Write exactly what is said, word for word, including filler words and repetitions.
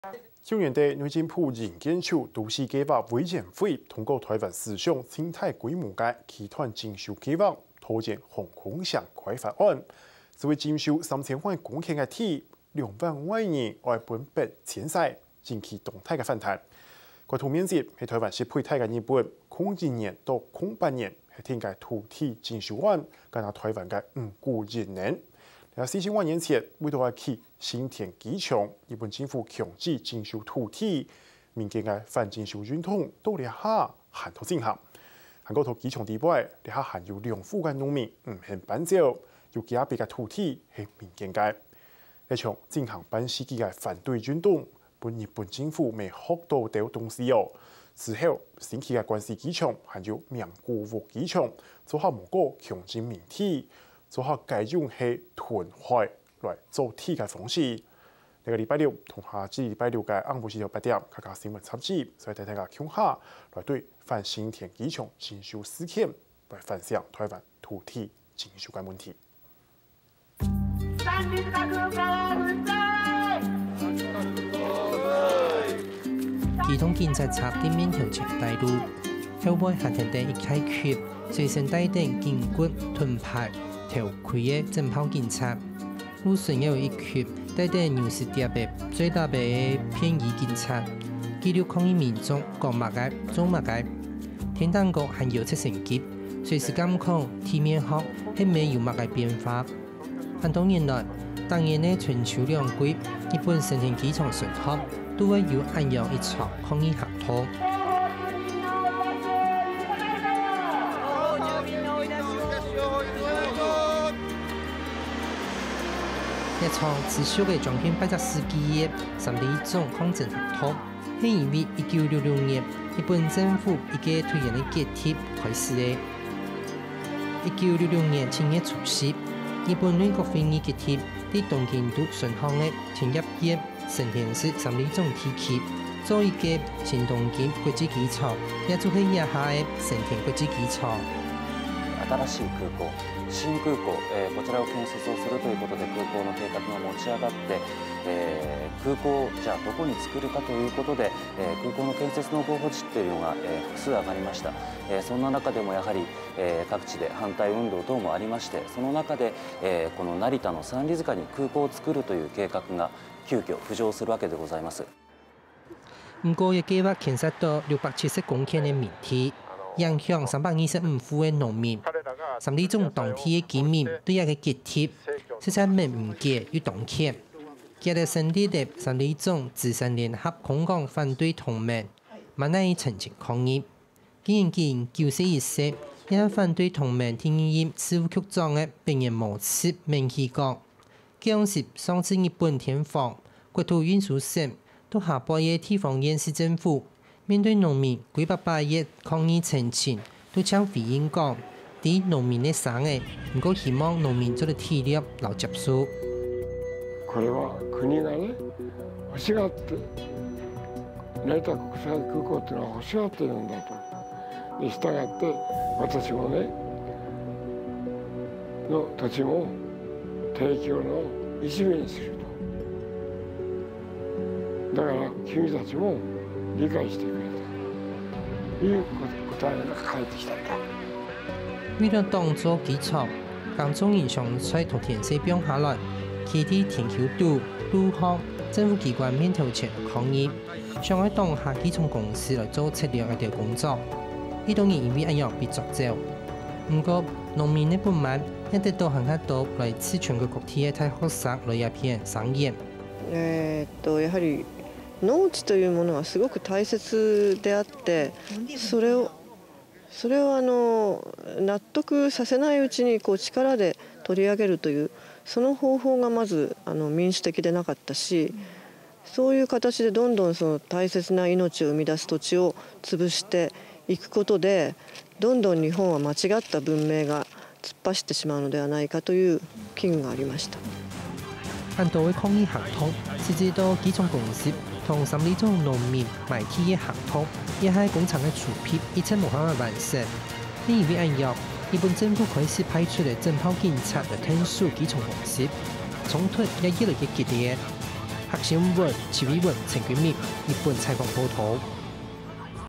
去年底，内政部营建署都市计划委员会通过台湾思想生态规模嘅期团征收计划，推荐航空上规划案，只会征收三千万公顷嘅地，两万万人外本本前赛，引起动态嘅反弹。国土面积係台灣是配態嘅日本，空一年到空八年係天嘅土地征收案，加拿台灣嘅五股熱能。喺四千萬年前，為到起新田機場，日本政府強制徵收土地，民間嘅反徵收運動到呢下行到進行。韓國到機場地位，呢下含有兩戶嘅農民唔肯搬走，要加別嘅土地係民間嘅。呢場進行半世紀嘅反對運動，本日本政府未學到到東西哦。之後，新起嘅關西機場還有名古屋機場，做下無個強制民地。做下改用係屯海來做地嘅方式。呢個禮拜六同下至禮拜六嘅晏晝時頭八點，睇下新聞插紙，所以大家聽下來對反新田機場徵收事件來反響台灣土地徵收嘅問題。 機動警察插啲面條前大路，後尾下田地一開缺，隨身帶定警棍盾牌。頭盔嘅正炮警察，路上也有一群戴戴牛屎碟嘅最大嘅便衣警察，記錄抗議民眾講乜嘅做乜嘅。天當局還有七成級，隨時監控地面學係未有乜嘅變化。很多年來，當年嘅全球兩季，日本成田機場巡航都會有按樣一場抗議行動。一場持續嘅將近八十世紀嘅三里總抗爭行動，係因為一九六六年日本政府一個推行嘅決定開始嘅。一九六六年七月初十，日本內閣會議決定喺東京都巡航嘅千葉縣成田市三里總地區做一個新東京國際機場，也就係以下嘅成田國際機場。 新しい空港、新空港、えー、こちらを建設をするということで空港の計画が持ち上がって、えー、空港をじゃあどこに作るかということで、えー、空港の建設の候補地っていうのが、えー、複数上がりました、えー、そんな中でもやはり、えー、各地で反対運動等もありまして、その中で、えー、この成田の三里塚に空港を作るという計画が急遽浮上するわけでございます。 不過，嘅計劃牽涉到六百七十公頃嘅面積。影響三百二十五戶嘅農民，三里總當地嘅居民對一個決定，實在明唔解與動氣。今日成立嘅三里總自身聯合空港反對同盟，萬乃澄清抗議。既然見九四一四，因反對同盟天然事務局長嘅病人模式明顯講，當時上至日本天皇、國土運輸省都下撥嘅地方縣市政府。面對農民幾百百億抗議澄清，都將回應講，啲農民嘅生意，唔過希望農民做嘅體力留接受。 これは国がね欲しがって成田国際空港っていうのは欲しがってるんだと。で従って私もねの土地も提供の一部にすると。だから君たちも理解してくれという答えが返ってきた。 為了當作機場，江中影上在同田社變下來，佢啲田橋道、路項政府機關面頭前抗議，想喺當下機場公司來做測量一條工作。呢當然因為一樣被捉走。不過農民嘅不滿一直到行得到來自全國各地嘅大學生來一片上演。 えーっとやはり農地というものはすごく大切であって、それをそれをあの納得させないうちにこう力で取り上げるというその方法がまずあの民主的でなかったし、そういう形でどんどんその大切な命を生み出す土地を潰していくことで、どんどん日本は間違った文明が突っ走ってしまうのではないかという危惧がありました。 很多嘅抗議行動，直至到機場公司同三里總農民賣地嘅行動，也係工廠嘅儲備一直無法完成。因為按樣，日本政府開始派出嚟正炮警察嚟聽訴機場公司，衝突也越來越激烈。 新聞、徐偉文、陳君明日本採訪報道。